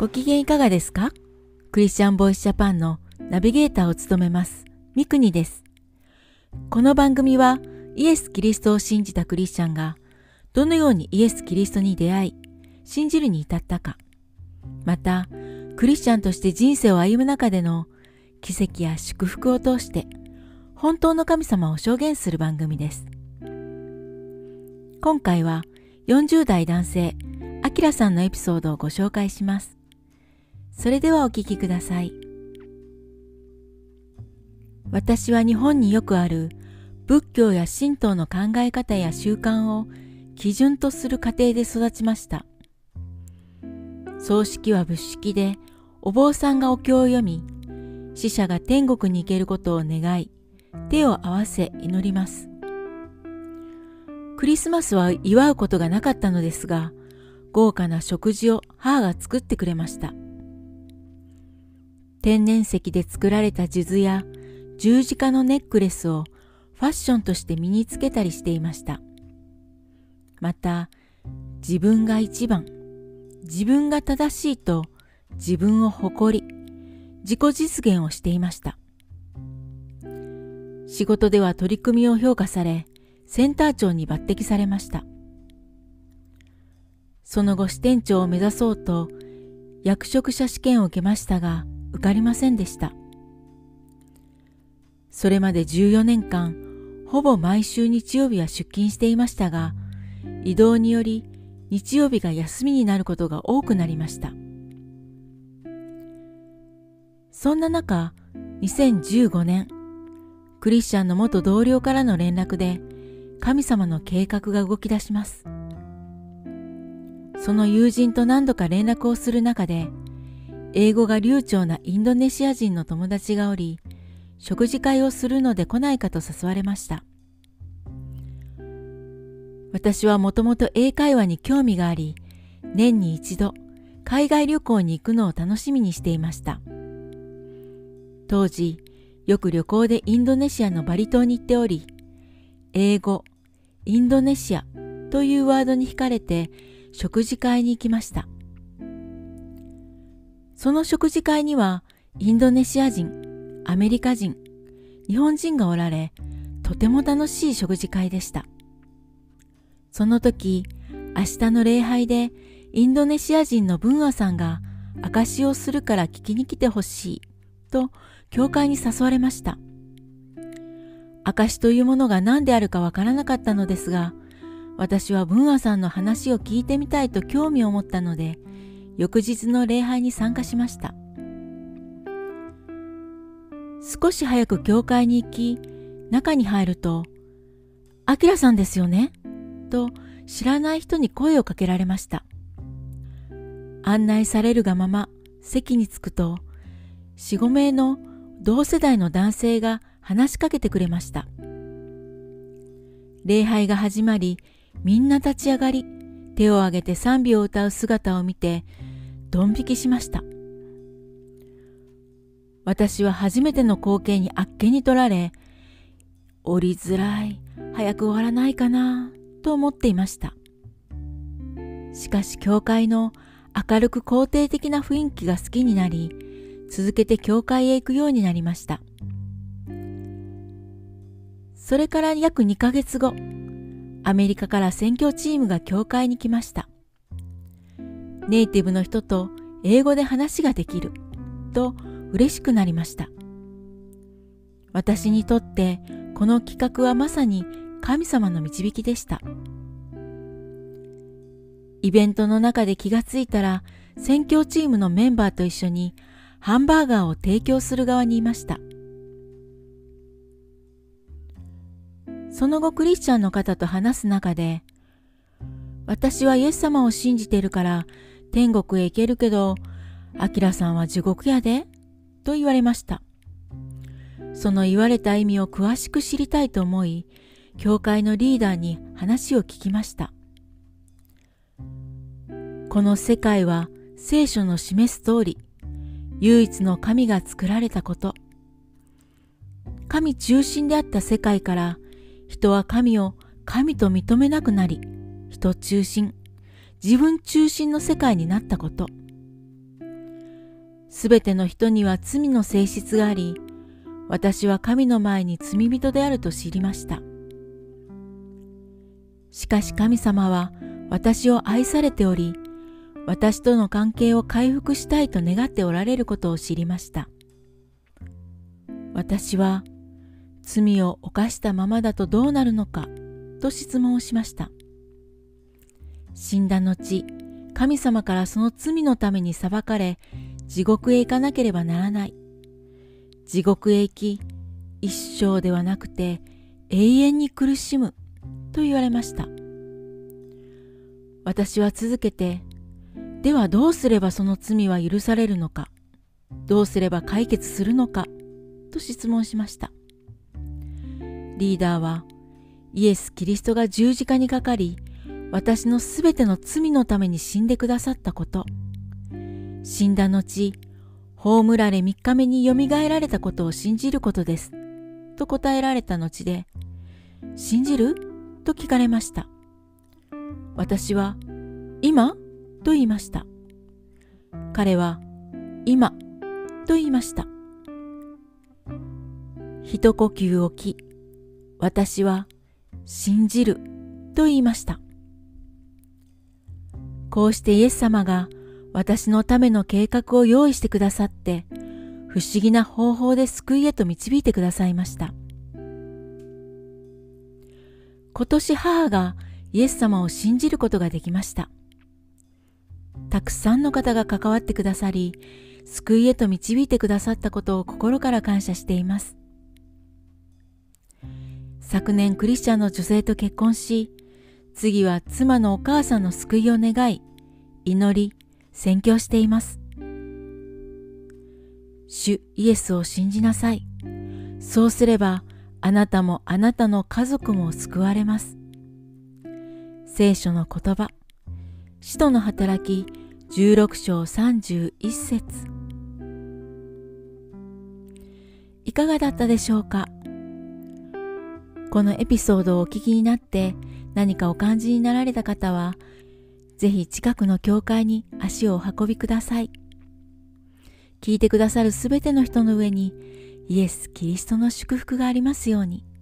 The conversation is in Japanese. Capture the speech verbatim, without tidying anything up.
ご機嫌いかがですか？クリスチャンボイスジャパンのナビゲーターを務めますミクニです。この番組はイエス・キリストを信じたクリスチャンがどのようにイエス・キリストに出会い信じるに至ったか、またクリスチャンとして人生を歩む中での奇跡や祝福を通して本当の神様を証言する番組です。今回はよんじゅう代男性アキラさんのエピソードをご紹介します。それではお聞きください。私は日本によくある仏教や神道の考え方や習慣を基準とする家庭で育ちました。葬式は仏式でお坊さんがお経を読み、死者が天国に行けることを願い、手を合わせ祈ります。クリスマスは祝うことがなかったのですが、豪華な食事を母が作ってくれました。天然石で作られた数珠や十字架のネックレスをファッションとして身につけたりしていました。また、自分が一番、自分が正しいと自分を誇り、自己実現をしていました。仕事では取り組みを評価され、センター長に抜擢されました。その後支店長を目指そうと役職者試験を受けましたが受かりませんでした。それまでじゅうよねんかんほぼ毎週日曜日は出勤していましたが、異動により日曜日が休みになることが多くなりました。そんな中、にせんじゅうごねん、クリスチャンの元同僚からの連絡で神様の計画が動き出します。その友人と何度か連絡をする中で、英語が流暢なインドネシア人の友達がおり、食事会をするので来ないかと誘われました。私はもともと英会話に興味があり、年に一度海外旅行に行くのを楽しみにしていました。当時、よく旅行でインドネシアのバリ島に行っており、英語、インドネシアというワードに惹かれて食事会に行きました。その食事会にはインドネシア人、アメリカ人、日本人がおられ、とても楽しい食事会でした。その時、明日の礼拝でインドネシア人のブンアさんが証しをするから聞きに来てほしいと教会に誘われました。証しというものが何であるかわからなかったのですが、私はブンアさんの話を聞いてみたいと興味を持ったので、翌日の礼拝に参加しました。少し早く教会に行き、中に入ると、アキラさんですよねと知らない人に声をかけられました。案内されるがまま席に着くと、よん、ごめいの同世代の男性が話しかけてくれました。礼拝が始まり、みんな立ち上がり、手を挙げて賛美を歌う姿を見て、ドン引きしました。私は初めての光景にあっけに取られ、降りづらい、早く終わらないかな、と思っていました。しかし教会の明るく肯定的な雰囲気が好きになり、続けて教会へ行くようになりました。それから約にかげつご、アメリカから宣教チームが教会に来ました。ネイティブの人と英語で話ができると嬉しくなりました。私にとってこの企画はまさに神様の導きでした。イベントの中で気がついたら、宣教チームのメンバーと一緒にハンバーガーを提供する側にいました。その後クリスチャンの方と話す中で、私はイエス様を信じているから天国へ行けるけど、アキラさんは地獄やでと言われました。その言われた意味を詳しく知りたいと思い、教会のリーダーに話を聞きました。この世界は聖書の示す通り、唯一の神が作られたこと。神中心であった世界から、人は神を神と認めなくなり、人中心、自分中心の世界になったこと。 すべての人には罪の性質があり、私は神の前に罪人であると知りました。しかし神様は私を愛されており、私との関係を回復したいと願っておられることを知りました。私は罪を犯したままだとどうなるのかと質問をしました。死んだ後、神様からその罪のために裁かれ、地獄へ行かなければならない。地獄へ行き、一生ではなくて永遠に苦しむと言われました。私は続けて、ではどうすればその罪は許されるのか、どうすれば解決するのかと質問しました。リーダーは、イエス・キリストが十字架にかかり、私のすべての罪のために死んでくださったこと、死んだ後、葬られ三日目によみがえられたことを信じることです、と答えられた後で、信じると聞かれました。私は、今と言いました。彼は、今と言いました。一呼吸置き、私は、信じると言いました。こうしてイエス様が私のための計画を用意してくださって、不思議な方法で救いへと導いてくださいました。今年母がイエス様を信じることができました。たくさんの方が関わってくださり、救いへと導いてくださったことを心から感謝しています。昨年クリスチャンの女性と結婚し、次は妻のお母さんの救いを願い、祈り、宣教しています。主イエスを信じなさい。そうすれば、あなたもあなたの家族も救われます。聖書の言葉、使徒の働きじゅうろく章さんじゅういち節。いかがだったでしょうか。このエピソードをお聞きになって何かお感じになられた方は、ぜひ近くの教会に足をお運びください。聞いてくださるすべての人の上にイエス・キリストの祝福がありますように。